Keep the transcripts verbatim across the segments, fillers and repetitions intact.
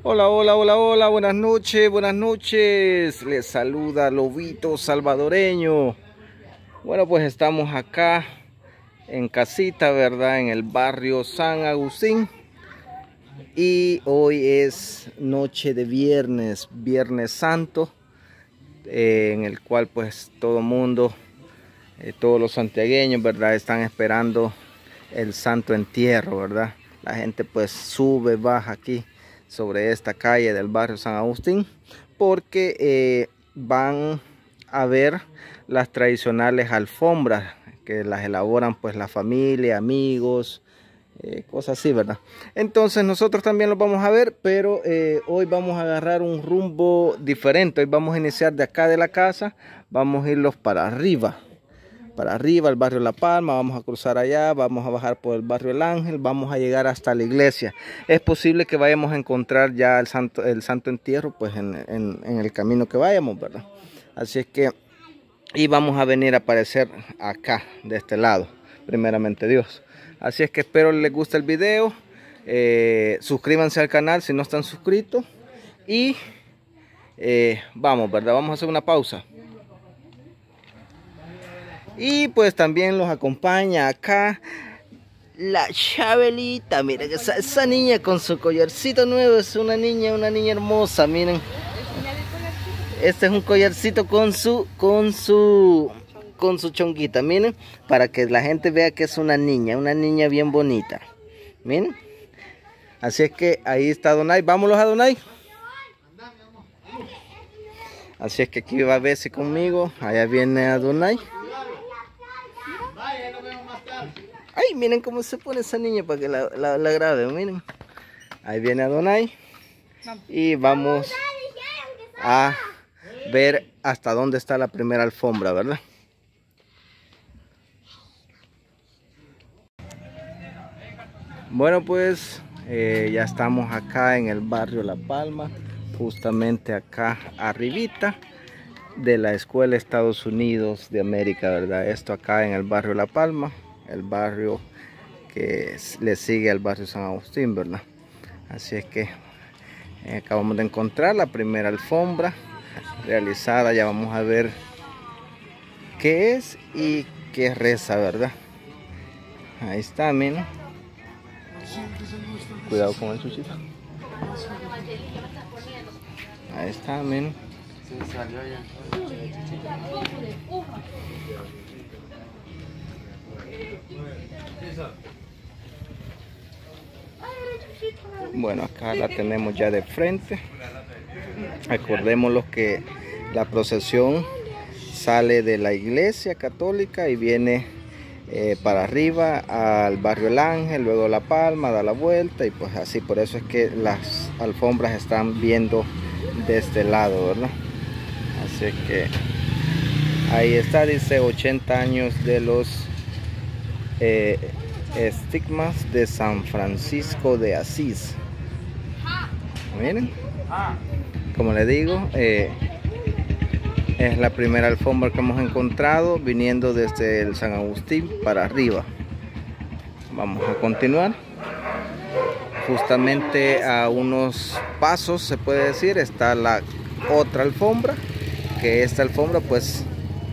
Hola, hola, hola, hola, buenas noches, buenas noches. Les saluda Lobito Salvadoreño. Bueno, pues estamos acá en casita, ¿verdad? En el barrio San Agustín. Y hoy es noche de viernes, Viernes Santo, eh, en el cual pues todo mundo, eh, todos los santiagueños, ¿verdad? Están esperando el Santo Entierro, ¿verdad? La gente pues sube, baja aquí sobre esta calle del barrio San Agustín porque eh, van a ver las tradicionales alfombras que las elaboran pues la familia, amigos, eh, cosas así, ¿verdad? Entonces nosotros también los vamos a ver, pero eh, hoy vamos a agarrar un rumbo diferente. Hoy vamos a iniciar de acá de la casa, vamos a irlos para arriba para arriba, el barrio La Palma, vamos a cruzar allá, vamos a bajar por el barrio El Ángel, vamos a llegar hasta la iglesia. Es posible que vayamos a encontrar ya el santo, el santo entierro, pues en, en, en el camino que vayamos, ¿verdad? Así es que, y vamos a venir a aparecer acá, de este lado, primeramente Dios. Así es que espero les guste el video, eh, suscríbanse al canal si no están suscritos, y eh, vamos, ¿verdad? Vamos a hacer una pausa. Y pues también los acompaña acá la Chabelita. Miren esa, esa niña con su collarcito nuevo. Es una niña, una niña hermosa. Miren. Este es un collarcito con su, con su, con su chonguita. Miren, para que la gente vea que es una niña, una niña bien bonita. Miren. Así es que ahí está Donay. Vámonos a Donay. Así es que aquí va Bessie conmigo. Allá viene a Donay. Ay, miren cómo se pone esa niña para que la, la, la grabe, miren. Ahí viene Adonai. Y vamos a ver hasta dónde está la primera alfombra, ¿verdad? Bueno, pues eh, ya estamos acá en el barrio La Palma. Justamente acá arribita de la Escuela Estados Unidos de América, ¿verdad? Esto acá en el barrio La Palma, el barrio que le sigue al barrio San Agustín, ¿verdad? Así es que eh, acabamos de encontrar la primera alfombra realizada. Ya vamos a ver qué es y qué reza, ¿verdad? Ahí está, miren. Cuidado con el chuchito. Ahí está, miren. Bueno, acá la tenemos ya de frente. Acordémonos que la procesión sale de la iglesia católica y viene eh, para arriba al barrio El Ángel, luego La Palma, da la vuelta, y pues así. Por eso es que las alfombras están viendo de este lado, ¿verdad? Así que ahí está, dice ochenta años de los eh, estigmas de San Francisco de Asís. Miren, como les digo, eh, es la primera alfombra que hemos encontrado viniendo desde el San Agustín para arriba. Vamos a continuar. Justamente a unos pasos, se puede decir, está la otra alfombra, que esta alfombra pues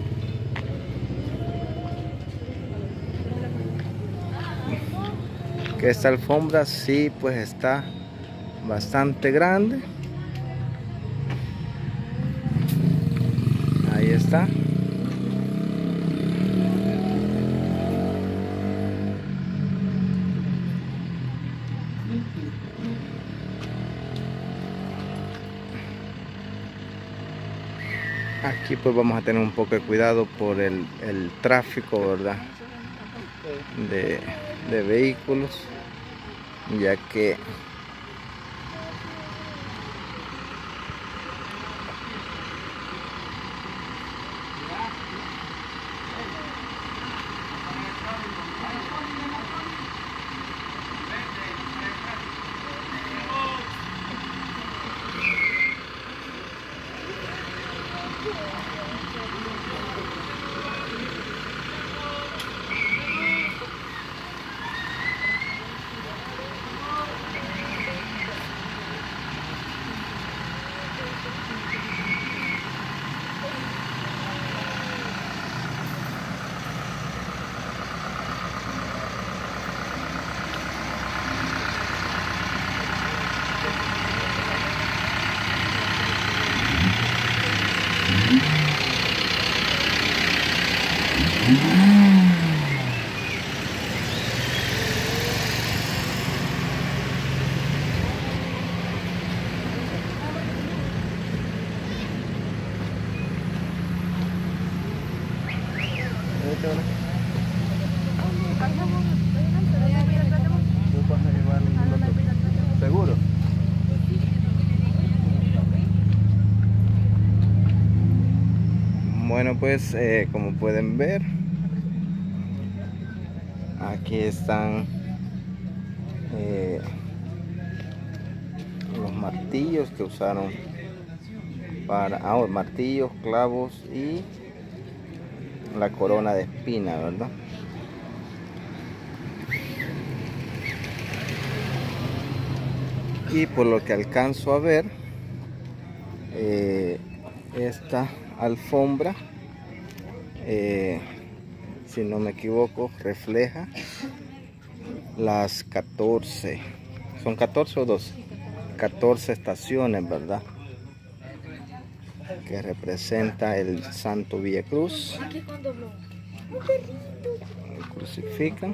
que esta alfombra sí pues está bastante grande. Ahí está. Aquí pues vamos a tener un poco de cuidado por el, el tráfico, ¿verdad? De, de vehículos, ya que ¿Seguro? Bueno, pues eh, como pueden ver, aquí están eh, los martillos que usaron para ah, martillos, clavos y la corona de espina, ¿verdad? Y por lo que alcanzo a ver, eh, esta alfombra, eh, si no me equivoco, refleja las catorce, son catorce o doce, catorce estaciones, ¿verdad? Que representa el Santo Villa Cruz. Crucifican.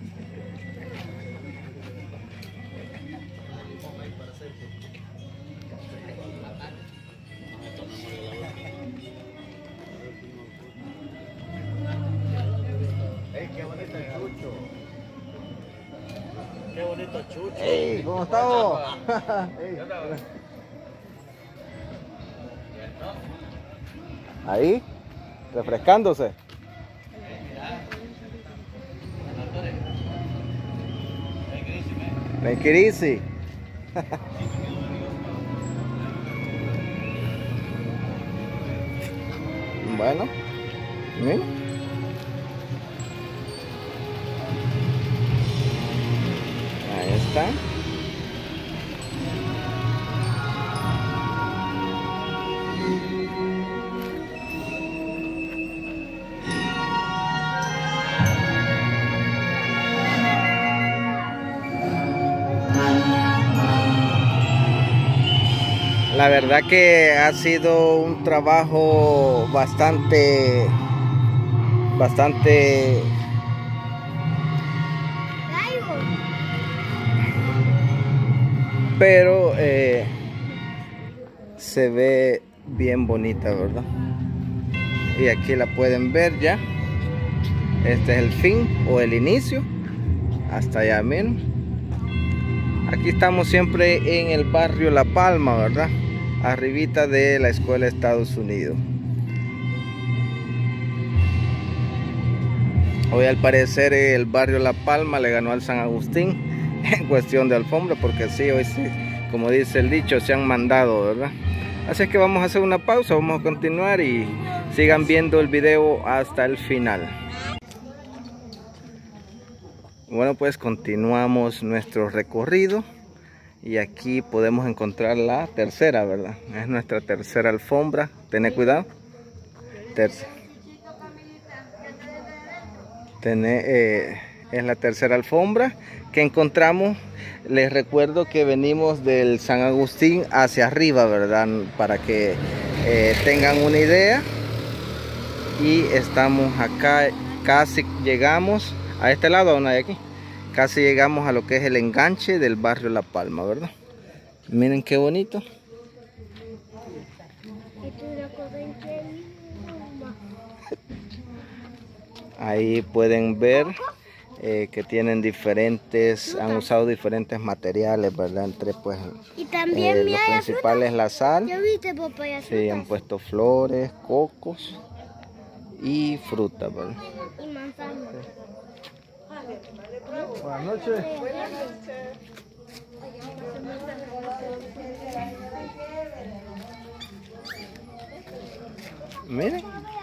Qué bonito Chucho. Hey, ¿cómo estamos? Hey. Ahí, refrescándose. Take it easy. Bueno, mira. Ahí está. La verdad que ha sido un trabajo bastante, bastante, pero eh, se ve bien bonita, ¿verdad? Y aquí la pueden ver ya. Este es el fin o el inicio. Hasta allá, miren. Aquí estamos siempre en el barrio La Palma, ¿verdad? Arribita de la Escuela de Estados Unidos. Hoy al parecer el barrio La Palma le ganó al San Agustín en cuestión de alfombra, porque sí, hoy sí, como dice el dicho, se han mandado, ¿verdad? Así es que vamos a hacer una pausa, vamos a continuar y sigan viendo el video hasta el final. Bueno, pues continuamos nuestro recorrido. Y aquí podemos encontrar la tercera, ¿verdad? Es nuestra tercera alfombra. Tené cuidado. Tercera. Tené, eh, es la tercera alfombra que encontramos. Les recuerdo que venimos del San Agustín hacia arriba, ¿verdad? Para que eh, tengan una idea. Y estamos acá, casi llegamos a este lado, ¿no hay aquí? Casi llegamos a lo que es el enganche del barrio La Palma, ¿verdad? Miren qué bonito. Ahí pueden ver eh, que tienen diferentes, han usado diferentes materiales, ¿verdad? Entre pues y también eh, los principales la sal. ¿Ya viste, papaya? Sí, han puesto flores, cocos y fruta, ¿verdad? Y manzana. Buenas noches. Buenas noches. Miren,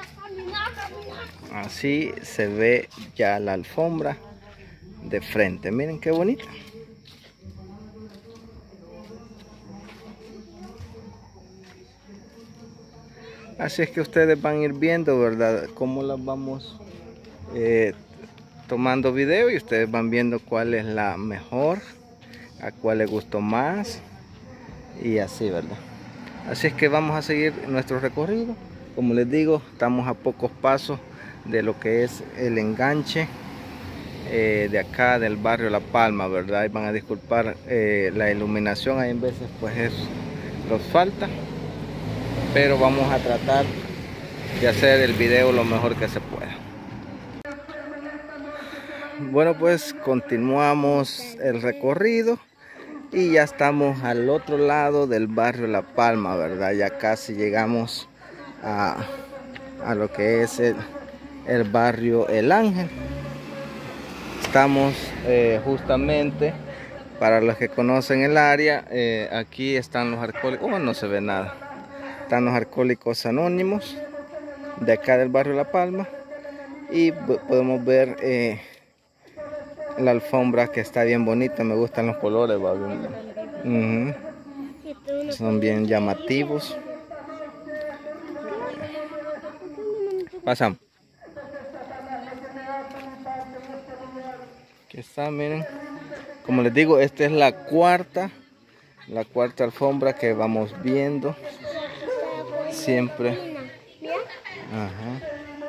así se ve ya la alfombra de frente. Miren qué bonita. Así es que ustedes van a ir viendo, ¿verdad? Cómo las vamos eh, tomando video y ustedes van viendo cuál es la mejor, a cuál les gustó más y así, ¿verdad? Así es que vamos a seguir nuestro recorrido. Como les digo, estamos a pocos pasos de lo que es el enganche eh, de acá del barrio La Palma, ¿verdad? Y van a disculpar eh, la iluminación, hay en veces pues es, nos falta, pero vamos a tratar de hacer el video lo mejor que se pueda. Bueno, pues continuamos el recorrido y ya estamos al otro lado del barrio La Palma, ¿verdad? Ya casi llegamos a, a lo que es el, el barrio El Ángel. Estamos eh, justamente, para los que conocen el área, eh, aquí están los alcohólicos, oh, no se ve nada, están los alcohólicos anónimos de acá del barrio La Palma, y podemos ver eh, la alfombra que está bien bonita, me gustan los colores, va bien. Uh-huh. Son bien llamativos. Pasamos. Aquí está, miren. Como les digo, esta es la cuarta, la cuarta alfombra que vamos viendo. Siempre. Ajá.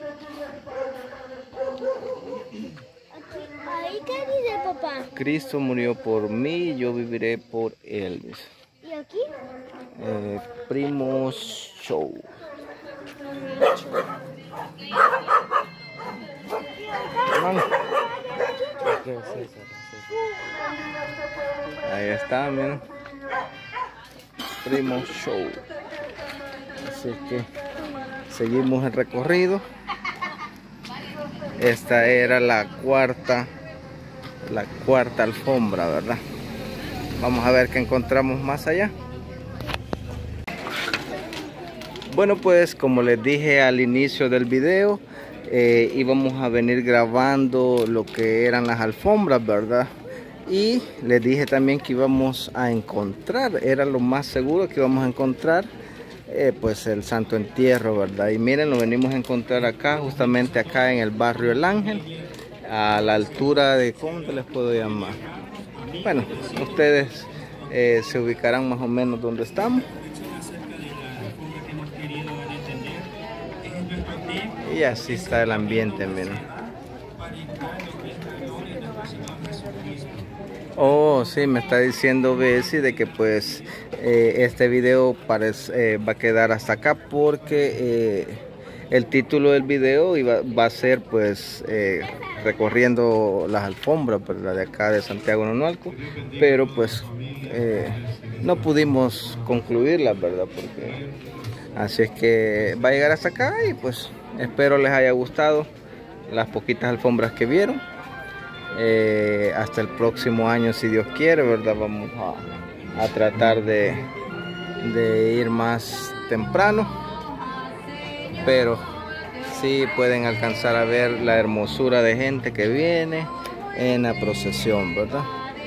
¿Ahí qué dice papá? Cristo murió por mí, yo viviré por él. ¿Y aquí? Eh, Primos Show. Hermano. Ahí está, miren. Primos Show. Así que seguimos el recorrido. Esta era la cuarta, la cuarta alfombra, ¿verdad? Vamos a ver qué encontramos más allá. Bueno, pues como les dije al inicio del video, eh, íbamos a venir grabando lo que eran las alfombras, ¿verdad? Y les dije también que íbamos a encontrar, era lo más seguro que íbamos a encontrar, eh, pues el Santo Entierro, ¿verdad? Y miren, lo venimos a encontrar acá, justamente acá en el barrio El Ángel, a la altura de, ¿cómo les puedo llamar? Bueno, ustedes eh, se ubicarán más o menos donde estamos. Y así está el ambiente, miren. Oh, sí, me está diciendo Bessie de que pues eh, este video parece, eh, va a quedar hasta acá porque eh, el título del video iba, va a ser pues eh, recorriendo las alfombras, ¿verdad? De acá de Santiago Nonualco, pero pues eh, no pudimos concluirlas, ¿verdad? Porque así es que va a llegar hasta acá y pues espero les haya gustado las poquitas alfombras que vieron. Eh, hasta el próximo año, si Dios quiere, ¿verdad? Vamos a, a tratar de, de ir más temprano, pero sí pueden alcanzar a ver la hermosura de gente que viene en la procesión, ¿verdad?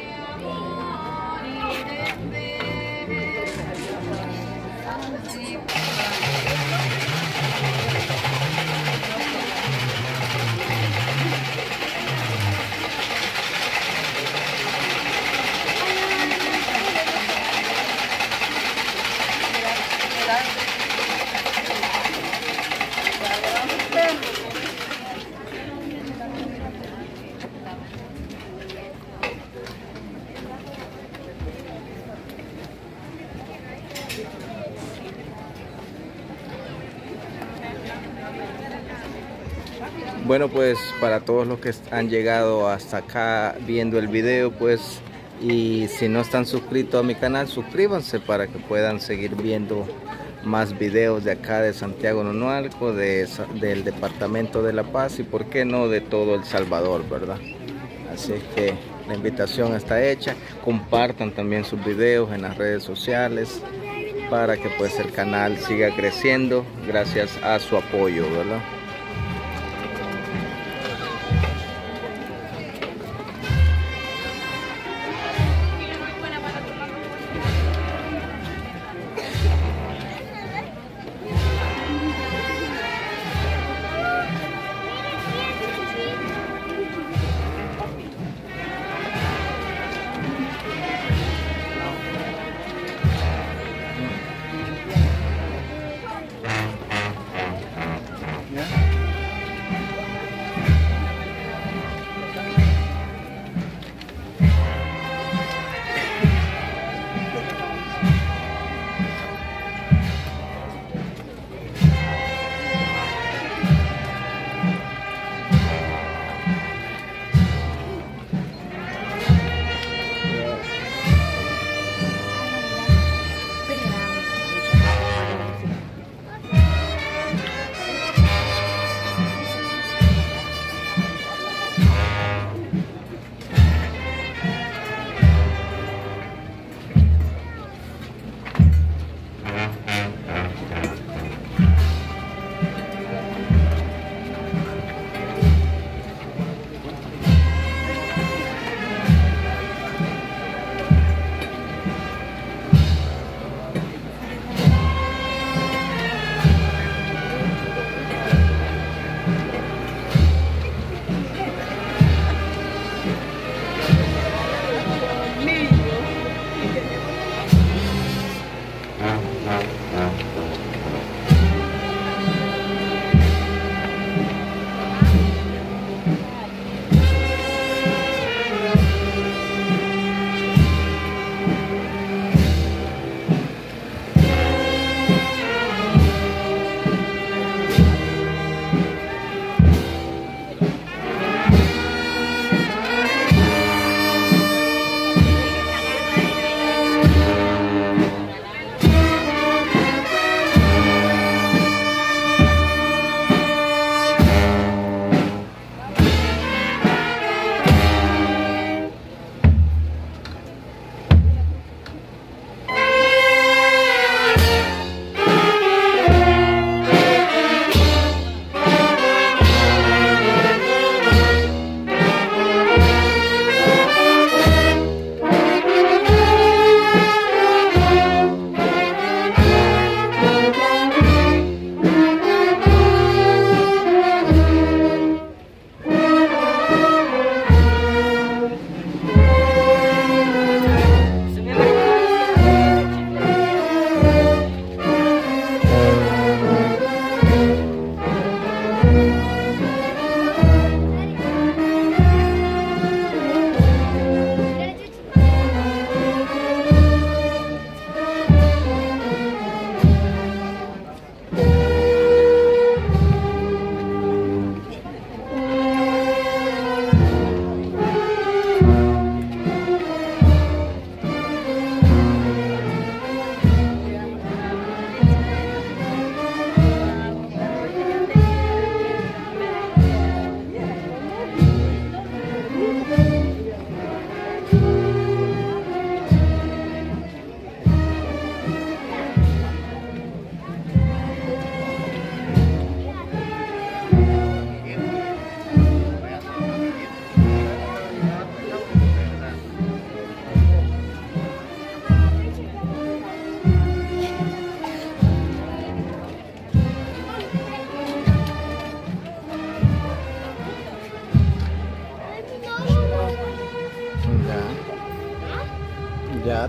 Bueno, pues para todos los que han llegado hasta acá viendo el video, pues, y si no están suscritos a mi canal, suscríbanse para que puedan seguir viendo más videos de acá de Santiago Nonualco, de, del departamento de La Paz y por qué no de todo El Salvador, ¿verdad? Así es que la invitación está hecha. Compartan también sus videos en las redes sociales para que pues el canal siga creciendo gracias a su apoyo, ¿verdad? Yeah.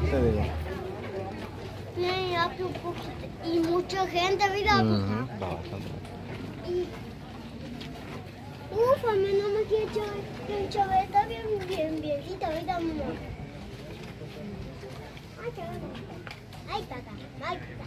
te digo. Tiene aquí un poquito. Y mucha gente, mira. Ujú, va bastante. Y... Uf, a mí no me quiere chover. Chover está bien, bien, biencita, ahorita mamá. Ay, qué bonito. Ay, tata, ay, tata.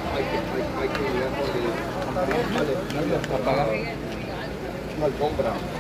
Apagar la alfombra.